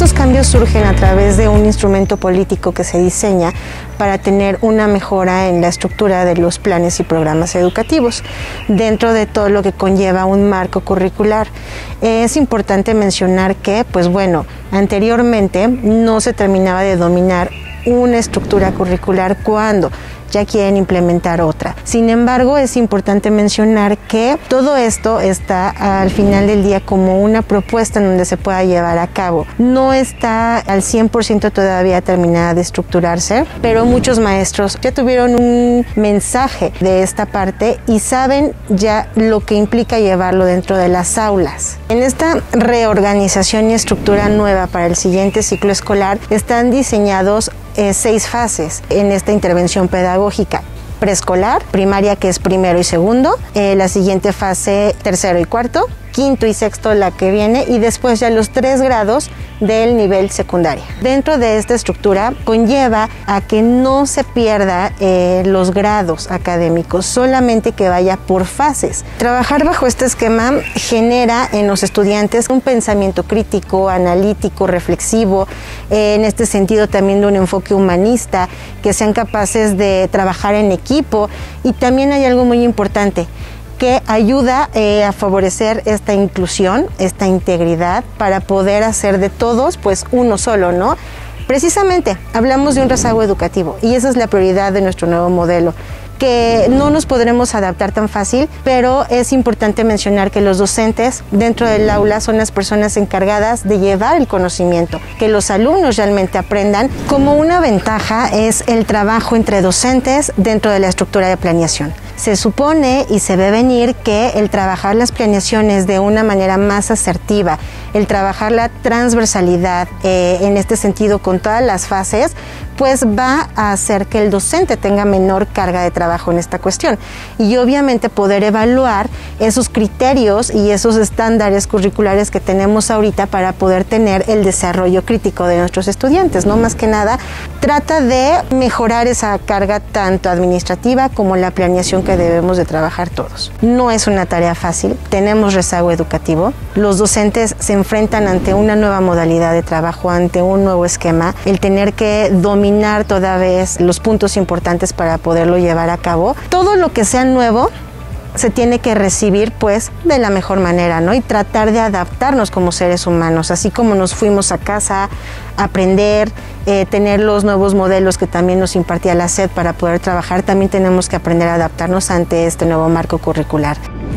estos cambios surgen a través de un instrumento político que se diseña para tener una mejora en la estructura de los planes y programas educativos, dentro de todo lo que conlleva un marco curricular. Es importante mencionar que, pues bueno, anteriormente no se terminaba de dominar una estructura curricular cuando ya quieren implementar otra. Sin embargo, es importante mencionar que todo esto está al final del día como una propuesta en donde se pueda llevar a cabo. No está al 100% todavía terminada de estructurarse, pero muchos maestros ya tuvieron un mensaje de esta parte y saben ya lo que implica llevarlo dentro de las aulas. En esta reorganización y estructura nueva para el siguiente ciclo escolar están diseñados 6 fases en esta intervención pedagógica. Preescolar, primaria, que es primero y segundo, la siguiente fase tercero y cuarto, quinto y sexto la que viene, y después ya los 3 grados del nivel secundaria. Dentro de esta estructura conlleva a que no se pierda los grados académicos, solamente que vaya por fases. Trabajar bajo este esquema genera en los estudiantes un pensamiento crítico, analítico, reflexivo, en este sentido también de un enfoque humanista, que sean capaces de trabajar en equipo, y también hay algo muy importante que ayuda a favorecer esta inclusión, esta integridad, para poder hacer de todos pues uno solo, ¿no? Precisamente hablamos de un rezago educativo y esa es la prioridad de nuestro nuevo modelo, que no nos podremos adaptar tan fácil, pero es importante mencionar que los docentes dentro del aula son las personas encargadas de llevar el conocimiento, que los alumnos realmente aprendan. Como una ventaja es el trabajo entre docentes dentro de la estructura de planeación. Se supone y se ve venir que el trabajar las planeaciones de una manera más asertiva, el trabajar la transversalidad en este sentido con todas las fases, pues va a hacer que el docente tenga menor carga de trabajo en esta cuestión y obviamente poder evaluar esos criterios y esos estándares curriculares que tenemos ahorita para poder tener el desarrollo crítico de nuestros estudiantes, ¿no? Más que nada, trata de mejorar esa carga tanto administrativa como la planeación que debemos de trabajar todos. No es una tarea fácil, tenemos rezago educativo, los docentes se enfrentan ante una nueva modalidad de trabajo, ante un nuevo esquema, el tener que dominar toda vez los puntos importantes para poderlo llevar a cabo. Todo lo que sea nuevo se tiene que recibir pues de la mejor manera, ¿no? Y tratar de adaptarnos como seres humanos, así como nos fuimos a casa a aprender, tener los nuevos modelos que también nos impartía la SED para poder trabajar, también tenemos que aprender a adaptarnos ante este nuevo marco curricular.